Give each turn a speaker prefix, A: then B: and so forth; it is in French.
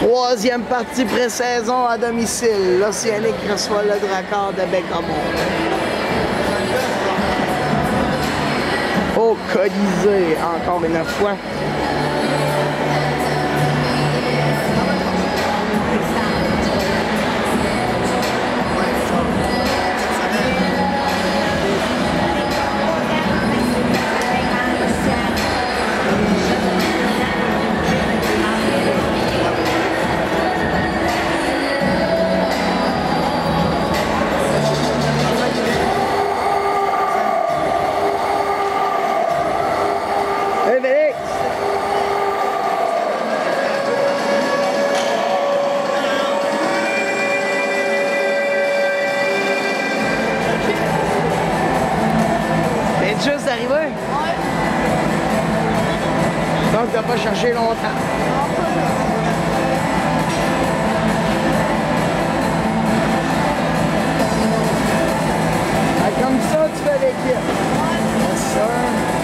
A: Troisième partie pré-saison à domicile. L'Océanique reçoit le Drakkar de Baie-Comeau. Au Colisée, encore une fois. Juste d'arriver? Ouais. Donc, t'as pas cherché longtemps. Comme ça, tu fais l'équipe. Ouais. C'est ça.